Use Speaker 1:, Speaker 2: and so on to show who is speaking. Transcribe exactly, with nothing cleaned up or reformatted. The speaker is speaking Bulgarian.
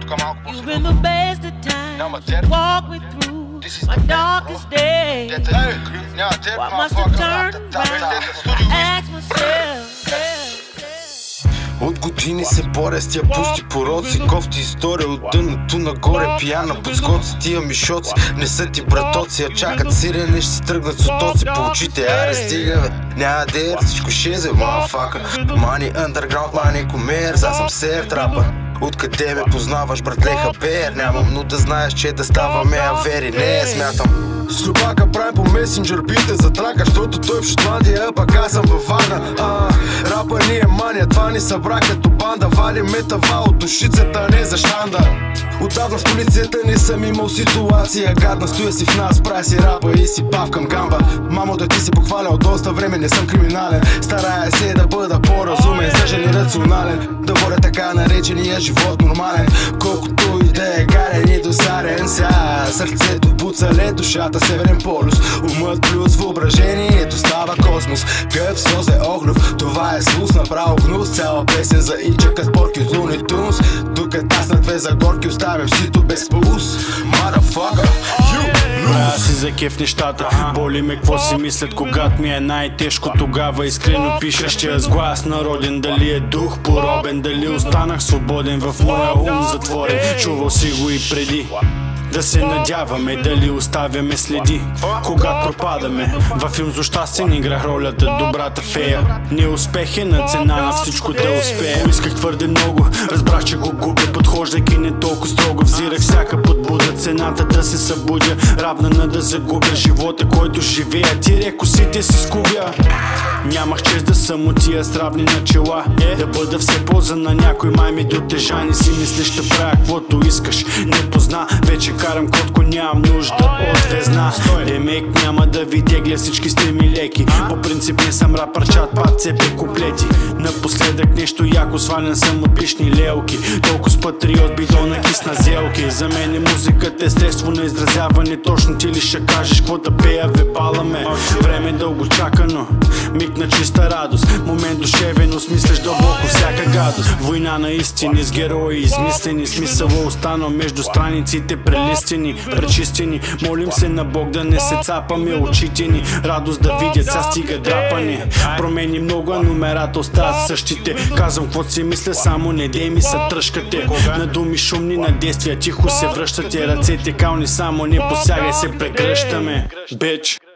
Speaker 1: You've been the best of times. Walk me through my darkest days. Why must I turn around? I ask myself.
Speaker 2: От години се боря с тия пусти пороци, кофти история от дъното нагоре, пияна под скоци, тия мишоци не са ти братоци, а чакат сирене, ще си тръгнат с отоци по очите. Аре стига бе, няма дер, всичко шезе, мафака. Мани underground, мани комерс, аз съм серт рапър. Откъде ме познаваш, братле хабер? Нямам, но да знаеш, че да ставаме авери, не смятам. С любака правим по месенджер бите за трака, защото той в Шотландия, а пък аз съм във Варна. а, Рапа ни е мания, това ни събра като банда. Вали метава от душицата, не за шанда. Отдавна в полицията не съм имал ситуация гадна. Стоя си в нас, правя си рапа и си павкам гамба. Мамо, да ти си похвалял доста време, не съм криминален. Старая се да бъда по-разумен, съжен и рационален. Да водя така наречения живот нормален. Колкото и да е гарен и досарен. Ся сърцето буцале, душата северен полюс. Умът плюс въображението става космос. Къв созе огнов, това е слус, направо гнус. Цяла песен за инчака с порки от Луни Тунс. Докато аз на две за горки оставям сито без пулс. Motherfucker, you
Speaker 3: правя си за кеф нещата, боли ме какво си мислят, когато ми е най-тежко. Тогава искрено пишещия с глас народен, дали е дух поробен, дали останах свободен в моя ум затворен. Чувал си го и преди. Да се надяваме, дали оставяме следи, когато пропадаме. Във филм за щастен играх ролята добрата фея. Неуспех е на цена на всичко да успея. Поисках твърде много, разбрах, че го губя. Подхождайки не толкова строго, взирах всяка подбуда. Цената да се събудя, равна на да загубя живота, който живея. Тире косите си скубя. Нямах чест да съм от тия с равни начала, да бъда все полза на някой, май ми дотежа. Не си мислиш, ще правя каквото искаш. Не позна, вече карам котко, нямам нужда от везна. Демек няма да ви тегля, всички сте ми леки. По принцип не съм рапър, чат, пат, цепи куплети. Напоследък нещо яко, свален съм от лични лелки. Толкова с патриот, бидона кисна зелки. За мен е музиката естество на изразяване. Точно ти ли ще кажеш какво да пея, ве баламе. Време дълго чакано, миг на чиста радост. Момент душевен, осмисляш дълбоко всяка гадост. Война на истини с герои измислени. Смисъла останал между страниците, прелистени, пречистени. Молим се на Бог да не се цапаме очите ни. Радост да видят, сега стига драпане. Промени много, а номерата остават същите. Казвам каквото си мисля, само не дей ми са тръжкате. На думи шумни, на действия тихо се връщате. Ръцете кални, само не посягай се, прегръщаме. Бич.